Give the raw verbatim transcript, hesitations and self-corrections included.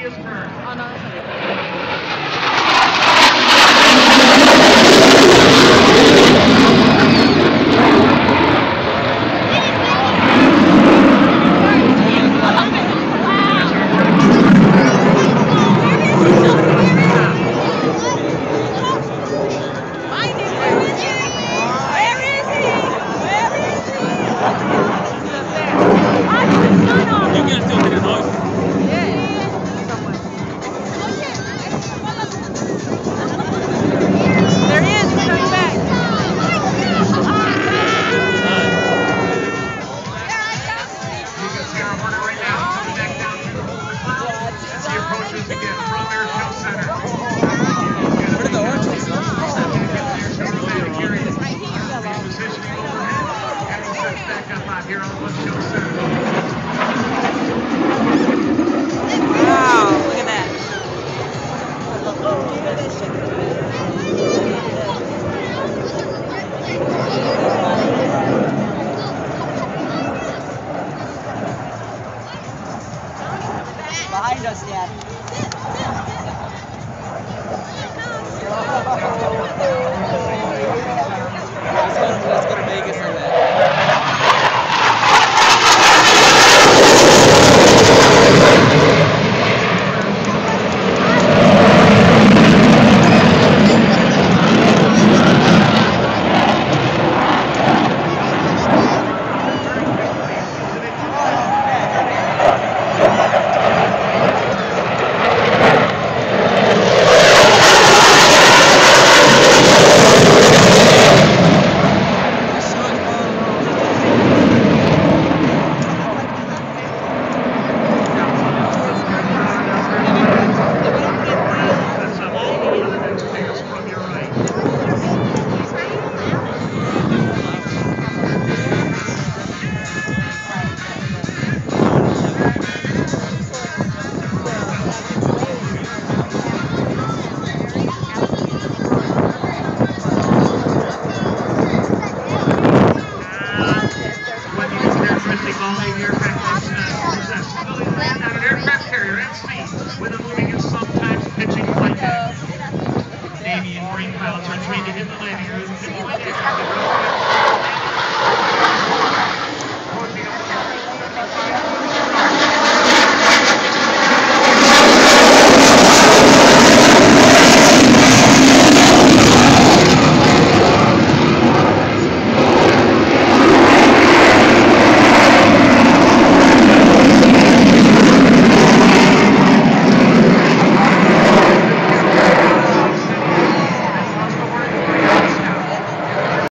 previous turn. Oh, no, that's okay. You can still hear the noise. There he is, he's coming back. You can see our runner right now coming back down through the Boulder Cloud as he approaches again from Air Show Center. Where did the oranges go? Air Show Center carrying it. Positioning overhead. And he sets back up out here on West Show Center. Wow, look at that. Behind us, Dad. Let's go, let's go to Vegas on that. When you hear Christy Bowling here,